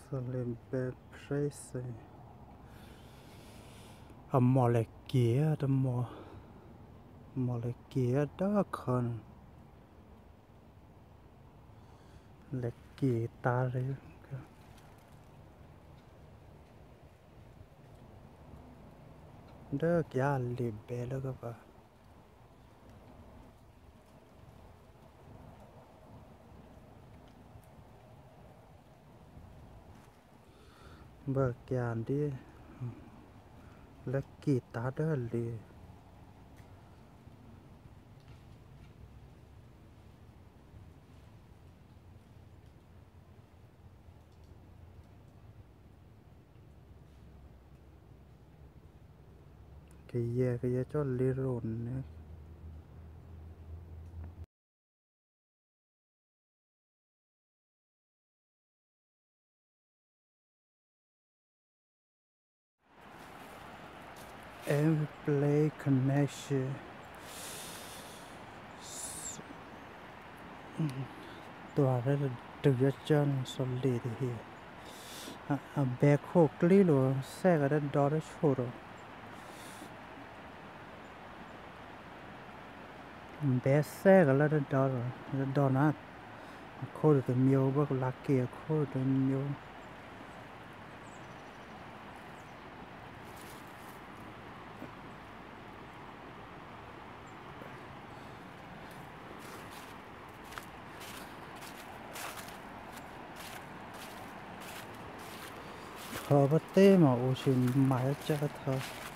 lên bếp presse mò lại kia đó mò lại kia đó con lại kia ta đấy đó kia liền bé đó các bạn bơ kia đi lại kia ta đó liền cái gì cho lì rồn nữa em play connection tòa rất là trực cho chân solid thì bé khô kli luôn xe cái đó đó chua rồi bé xe cái đó rồi đó nó khô được nhiều bác lá kia khô được nhiều thở bất tê mà ô xin mãi chắc thở